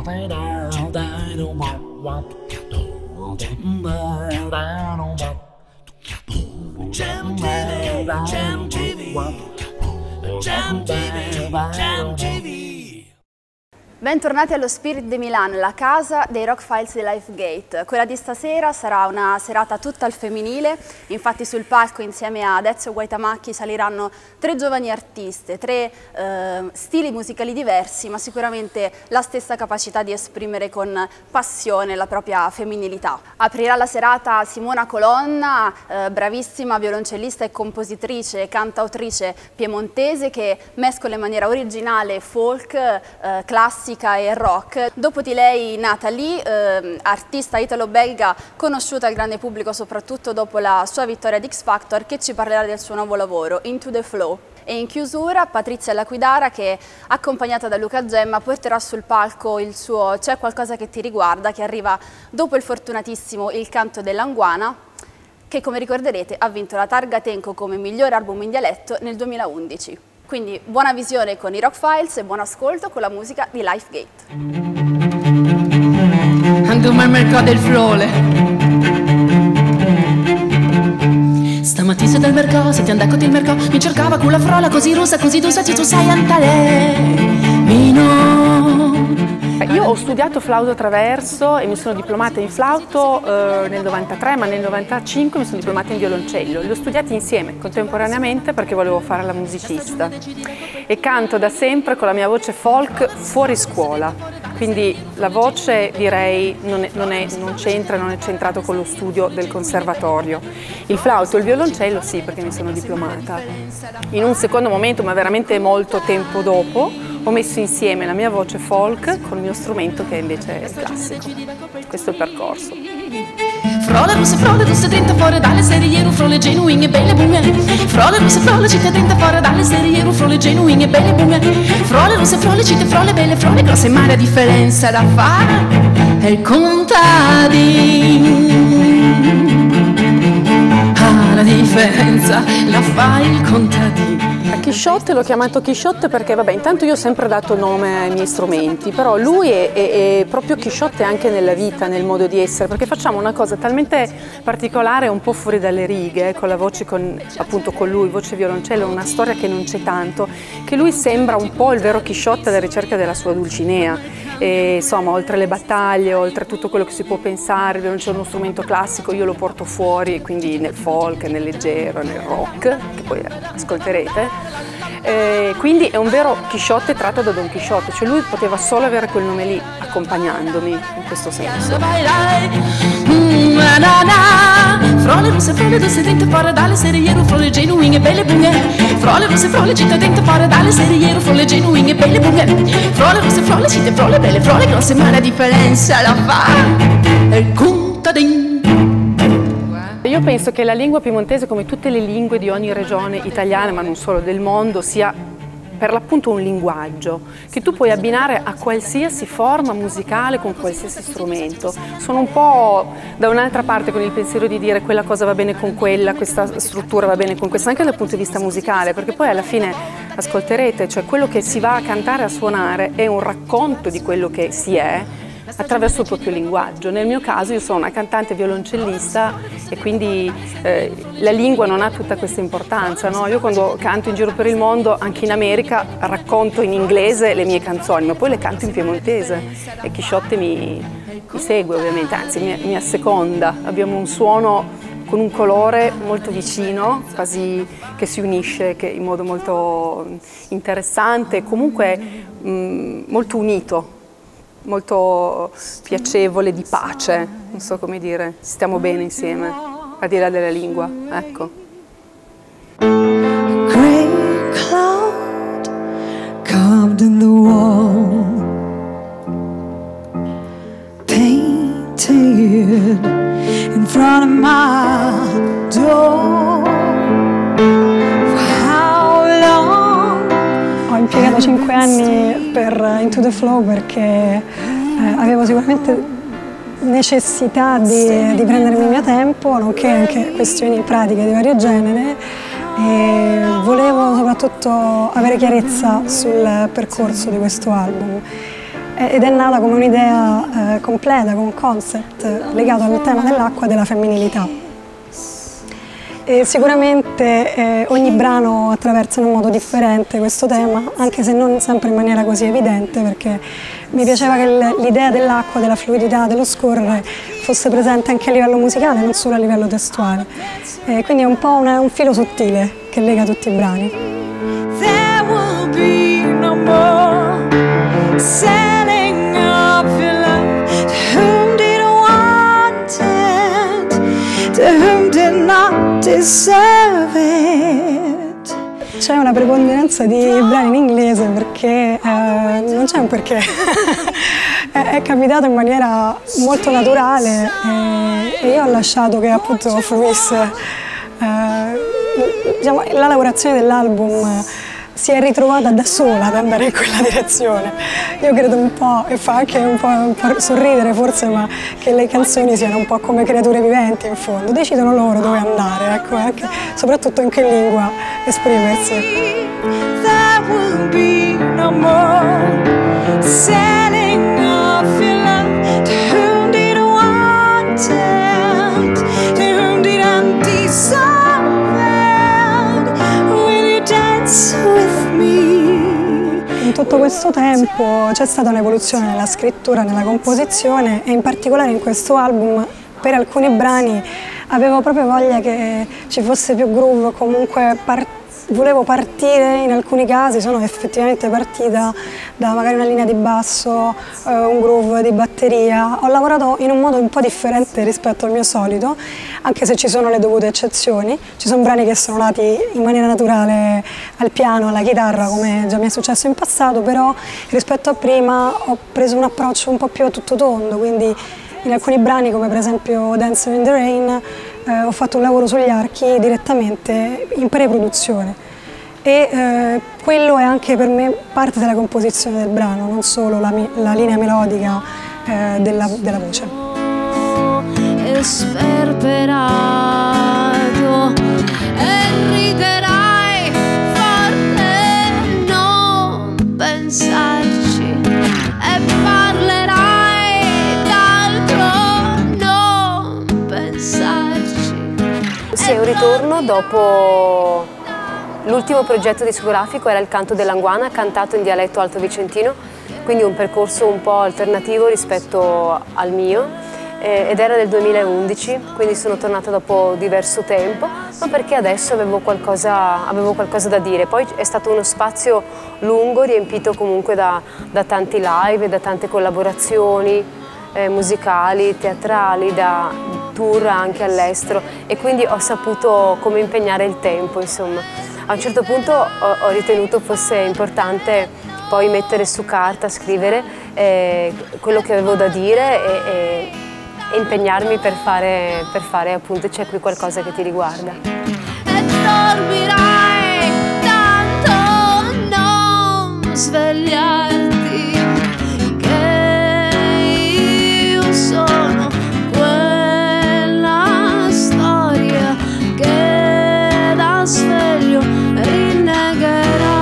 Jam TV, Jam TV, Jam TV, Jam TV. Bentornati allo Spirit de Milan, la casa dei Rock Files di Lifegate. Quella di stasera sarà una serata tutta al femminile, infatti sul palco insieme ad Ezio Guaitamacchi saliranno 3 giovani artiste, 3 stili musicali diversi, ma sicuramente la stessa capacità di esprimere con passione la propria femminilità. Aprirà la serata Simona Colonna, bravissima violoncellista e compositrice e cantautrice piemontese che mescola in maniera originale folk, classica e rock. Dopo di lei Natalie, artista italo-belga conosciuta al grande pubblico soprattutto dopo la sua vittoria ad X Factor, che ci parlerà del suo nuovo lavoro, Into the Flow. E in chiusura Patrizia Laquidara che, accompagnata da Luca Gemma, porterà sul palco il suo C'è qualcosa che ti riguarda, che arriva dopo il fortunatissimo Il canto dell'Anguana, che come ricorderete ha vinto la Targa Tenco come miglior album in dialetto nel 2011. Quindi buona visione con i Rock Files e buon ascolto con la musica di Lifegate. Andiamo al mercato del Frole. Stamattina sei del mercato, se ti andai il mercato, mi cercava con la frola così rossa, così tu sai andare. Io ho studiato flauto traverso e mi sono diplomata in flauto nel 93, ma nel 95 mi sono diplomata in violoncello. Li ho studiati insieme, contemporaneamente, perché volevo fare la musicista. E canto da sempre con la mia voce folk fuori scuola. Quindi la voce, direi, non c'entra, non è centrato con lo studio del conservatorio. Il flauto e il violoncello sì, perché mi sono diplomata. In un secondo momento, ma veramente molto tempo dopo, ho messo insieme la mia voce folk con il mio strumento che invece è classico. Questo è il percorso. Frole, russe, tenta fuori dalle serie, frole genuine e belle bunge. Frole, città tenta fuori dalle serie, frole genuine e belle bunge. Frole, città, frole belle, frole grosse, ma la differenza da fare è il contadino. Ah, la differenza la fa il contadino. Chisciotte l'ho chiamato Chisciotte perché, vabbè, intanto io ho sempre dato nome ai miei strumenti, però lui è proprio Chisciotte anche nella vita, nel modo di essere, perché facciamo una cosa talmente particolare, un po' fuori dalle righe, con la voce, appunto con lui, voce violoncello, una storia che non c'è tanto, che lui sembra un po' il vero Chisciotte alla ricerca della sua Dulcinea. E, insomma, oltre le battaglie, oltre tutto quello che si può pensare, il violoncello è uno strumento classico, io lo porto fuori, quindi nel folk, nel leggero, nel rock, che poi ascolterete. Quindi è un vero Chisciotte tratto da Don Chisciotte, cioè lui poteva solo avere quel nome lì accompagnandomi in questo senso. Frole, russe, tenta fuori dalle serie, frole genuine e belle bunge. Frole, città tenta fuori dalle serie, frole genuine e belle bunge. Frole, città, frole belle, frole grosse, ma la differenza la fa è il contadino. Io penso che la lingua piemontese, come tutte le lingue di ogni regione italiana, ma non solo del mondo, sia per l'appunto un linguaggio che tu puoi abbinare a qualsiasi forma musicale con qualsiasi strumento. Sono un po' da un'altra parte con il pensiero di dire quella cosa va bene con quella, questa struttura va bene con questa, anche dal punto di vista musicale, perché poi alla fine ascolterete, cioè quello che si va a cantare, a suonare è un racconto di quello che si è attraverso il proprio linguaggio. Nel mio caso io sono una cantante violoncellista e quindi la lingua non ha tutta questa importanza, no? Io quando canto in giro per il mondo, anche in America, racconto in inglese le mie canzoni, ma poi le canto in piemontese e Chisciotte mi segue ovviamente, anzi mi asseconda. Abbiamo un suono con un colore molto vicino, quasi che si unisce in modo molto interessante, comunque molto unito, molto piacevole, di pace, non so come dire, stiamo bene insieme, al di là della lingua, ecco. Grey cloud carved in the wall, painted in front of my door. For how long? Ho impiegato 5 anni per Into the Flow perché avevo sicuramente necessità di prendermi il mio tempo, nonché anche questioni pratiche di vario genere, e volevo soprattutto avere chiarezza sul percorso di questo album. ed è nata come un'idea completa, con un concept legato al tema dell'acqua e della femminilità. E sicuramente ogni brano attraversa in un modo differente questo tema, anche se non sempre in maniera così evidente, perché mi piaceva che l'idea dell'acqua, della fluidità, dello scorrere fosse presente anche a livello musicale, non solo a livello testuale. Quindi è un po' un filo sottile che lega tutti i brani. There will be no more selling of your love to whom did want it, to whom did not deserve it. C'è una preponderanza di brani in inglese perché non c'è un perché, è capitato in maniera molto naturale e io ho lasciato che appunto fluisse. Diciamo, la lavorazione dell'album si è ritrovata da sola ad andare in quella direzione. Io credo un po', e fa anche un po' sorridere forse, ma che le canzoni siano un po' come creature viventi in fondo, decidono loro dove andare, ecco, anche, soprattutto in che lingua esprimersi. There will be no more selling of your love to whom did want it, to whom didn't deserve it. Will you dance with me? In tutto questo tempo c'è stata un'evoluzione nella scrittura, nella composizione e in particolare in questo album per alcuni brani avevo proprio voglia che ci fosse più groove, comunque volevo partire, in alcuni casi sono effettivamente partita da magari una linea di basso, un groove di batteria. Ho lavorato in un modo un po' differente rispetto al mio solito, anche se ci sono le dovute eccezioni. Ci sono brani che sono nati in maniera naturale al piano, alla chitarra, come già mi è successo in passato, però rispetto a prima ho preso un approccio un po' più a tutto tondo, quindi in alcuni brani, come per esempio Dancing in the Rain, ho fatto un lavoro sugli archi direttamente in pre-produzione e quello è anche per me parte della composizione del brano, non solo la linea melodica della voce. E sperperato e riderai forte, non pensarci e parlerai d'altro, non pensarci. Sì, è un ritorno dopo l'ultimo progetto discografico, era Il canto dell'Anguana, cantato in dialetto alto vicentino, quindi un percorso un po' alternativo rispetto al mio, ed era del 2011, quindi sono tornata dopo diverso tempo, ma perché adesso avevo qualcosa da dire. Poi è stato uno spazio lungo, riempito comunque da tanti live, da tante collaborazioni musicali, teatrali, da tour anche all'estero, e quindi ho saputo come impegnare il tempo, insomma. A un certo punto ho ritenuto fosse importante poi mettere su carta, scrivere quello che avevo da dire e impegnarmi per fare appunto C'è qui qualcosa che ti riguarda. E dormirai tanto, non svegliarti, che io sono quella storia che da sveglio rinnegherai.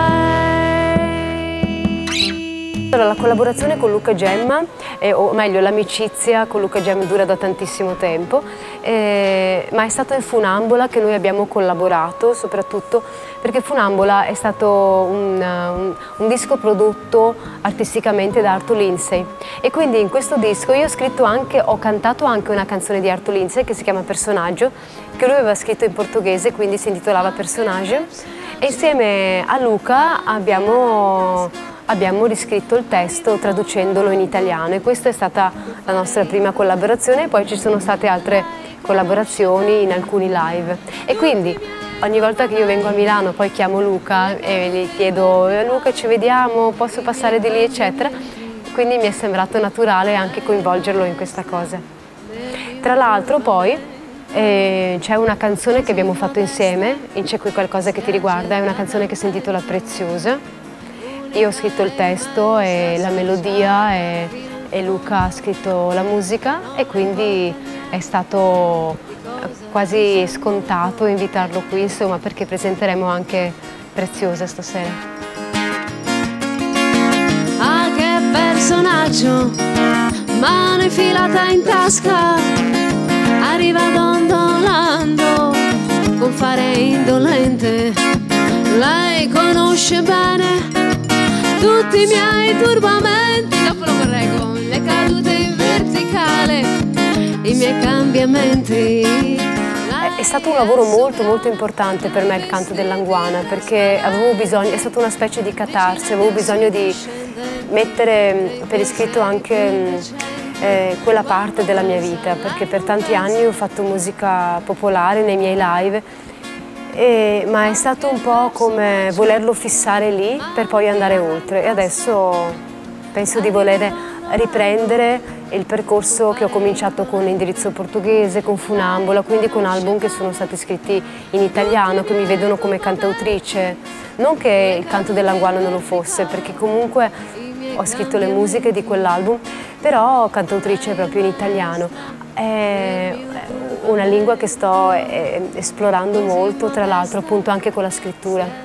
Allora, la collaborazione con Luca Gemma, o meglio l'amicizia con Luca Gemma dura da tantissimo tempo, ma è stato in Funambola che noi abbiamo collaborato, soprattutto perché Funambola è stato un disco prodotto artisticamente da Arthur Lindsay, e quindi in questo disco io ho cantato anche una canzone di Arthur Lindsay che si chiama Personaggio, che lui aveva scritto in portoghese, quindi si intitolava Personaggio, e insieme a Luca abbiamo riscritto il testo traducendolo in italiano, e questa è stata la nostra prima collaborazione, e poi ci sono state altre collaborazioni in alcuni live. E quindi ogni volta che io vengo a Milano poi chiamo Luca e gli chiedo: Luca, ci vediamo, posso passare di lì, eccetera. Quindi mi è sembrato naturale anche coinvolgerlo in questa cosa. Tra l'altro poi c'è una canzone che abbiamo fatto insieme, in C'è qui qualcosa che ti riguarda, è una canzone che si intitola Preziosa. Io ho scritto il testo e la melodia e Luca ha scritto la musica, e quindi è stato quasi scontato invitarlo qui, insomma, perché presenteremo anche Preziosa stasera. Ah, che sorriso, mano infilata in tasca, arriva dondolando con fare indolente. Lei conosce bene tutti i miei turbamenti, dopo lo correggo, le cadute in verticale, i miei cambiamenti. È stato un lavoro molto molto importante per me il canto dell'Anguana, perché avevo bisogno, è stata una specie di catarsi, avevo bisogno di mettere per iscritto anche quella parte della mia vita, perché per tanti anni ho fatto musica popolare nei miei live, ma è stato un po' come volerlo fissare lì per poi andare oltre, e adesso penso di voler riprendere il percorso che ho cominciato con Indirizzo Portoghese, con Funambola, quindi con album che sono stati scritti in italiano, che mi vedono come cantautrice. Non che il canto dell'Anguana non lo fosse, perché comunque ho scritto le musiche di quell'album, però cantautrice proprio in italiano. È una lingua che sto esplorando molto, tra l'altro appunto anche con la scrittura.